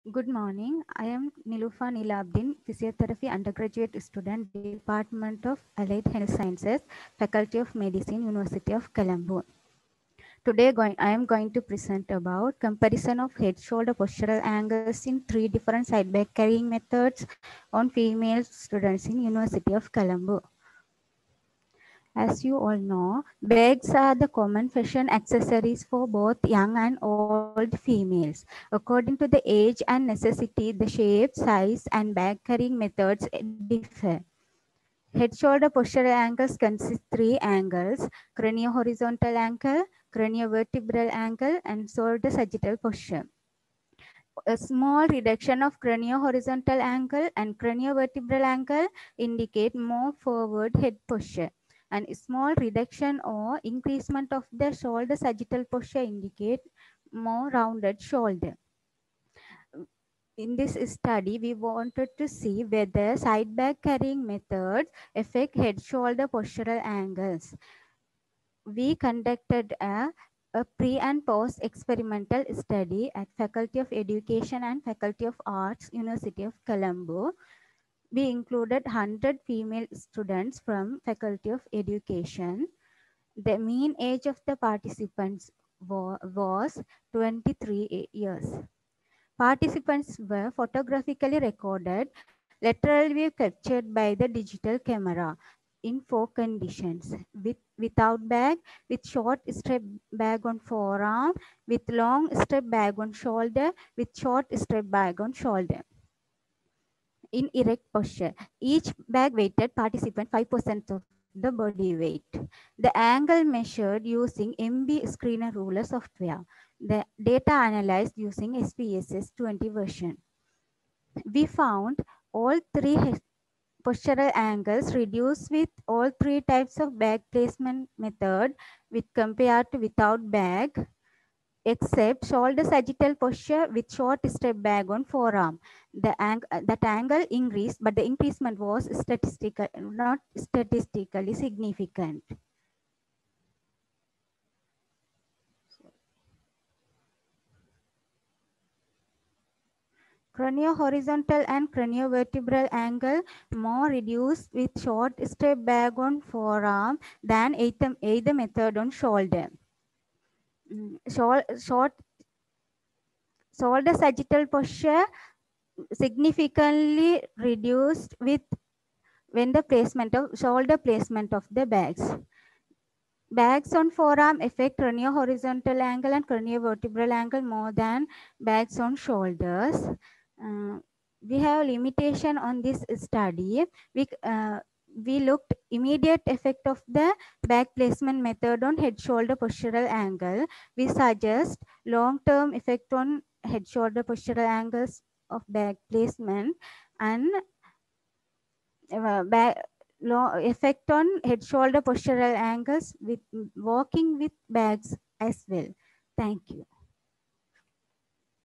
Good morning. I am Nilufa Nilabdin, physiotherapy undergraduate student, Department of Allied Health Sciences, Faculty of Medicine, University of Colombo. Today I am going to present about comparison of head-shoulder postural angles in 3 different side back carrying methods on female students in University of Colombo. As you all know, bags are the common fashion accessories for both young and old females. According to the age and necessity, the shape, size, and bag carrying methods differ. Head shoulder postural angles consist 3 angles: cranio-horizontal angle, cranio-vertebral angle, and shoulder sagittal posture. A small reduction of cranio-horizontal angle and cranio-vertebral angle indicate more forward head posture, and a small reduction or increasement of the shoulder sagittal posture indicate more rounded shoulder. In this study, we wanted to see whether side back carrying methods affect head shoulder postural angles. We conducted a pre and post experimental study at Faculty of Education and Faculty of Arts, University of Colombo. We included 100 female students from Faculty of Education. The mean age of the participants was 23 years. Participants were photographically recorded, lateral view captured by the digital camera in 4 conditions: without bag, with short strap bag on forearm, with long strap bag on shoulder, with short strap bag on shoulder. In erect posture, each bag weighted participant 5% of the body weight. The angle measured using MB Screener Ruler software. The data analyzed using SPSS 20 version. We found all 3 postural angles reduced with all 3 types of bag placement method with compared to without bag, except shoulder sagittal posture with short strap bag on forearm. That angle increased, but the increasement was not statistically significant. Cranio-horizontal and cranio-vertebral angle more reduced with short strap bag on forearm than either method on shoulder. Short shoulder sagittal posture significantly reduced with when the shoulder placement of the bags. Bags on forearm affect cranio-horizontal angle and cranio-vertebral angle more than bags on shoulders. Uh, we have limitation on this study. We looked immediate effect of the back placement method on head-shoulder postural angle. We suggest long-term effect on head-shoulder postural angles of back placement and effect on head shoulder postural angles with walking with bags as well. Thank you.